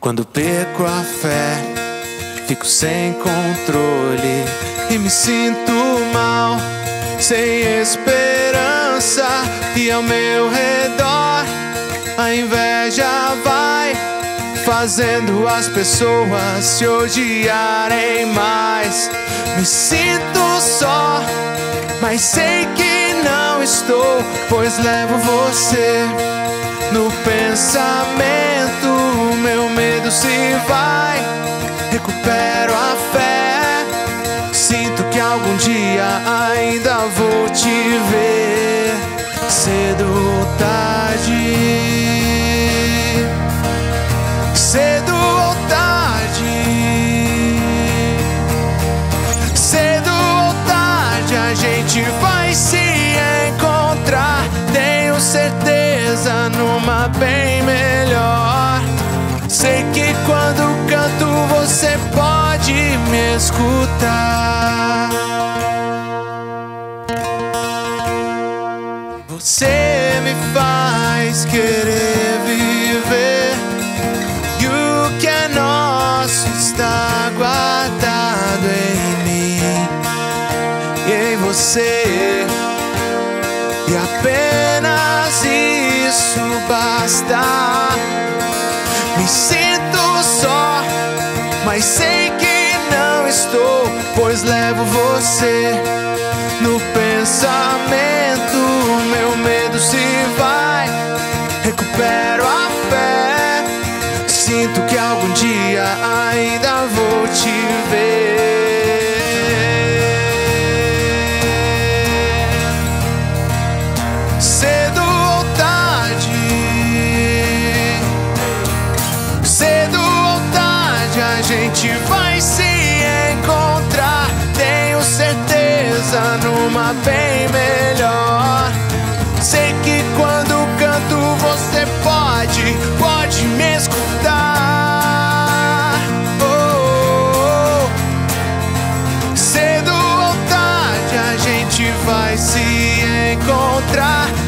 Quando perco a fé, fico sem controle e me sinto mal, sem esperança. E ao meu redor a inveja vai fazendo as pessoas se odiarem mais. Me sinto só, mas sei que não estou, pois levo você no pensamento. Meu medo se vai, recupero a fé. Sinto que algum dia ainda vou te ver, cedo ou tarde, cedo ou tarde, cedo ou tarde a gente vai se encontrar. Tenho certeza numa bem melhor. Sei que quando canto você pode me escutar. Você me faz querer viver, e o que é nosso está guardado em mim e em você, e apenas isso basta. Me sinto só, mas sei que não estou, pois levo você no pensamento. Meu medo se vai, recupero a fé. Sinto que algum dia ainda vou te ver, cedo ou tarde, cedo ou tarde a gente vai se encontrar. Tenho certeza numa bem melhor. Sei que quando canto você pode me escutar. Oh, oh, oh. Cedo ou tarde a gente vai se encontrar.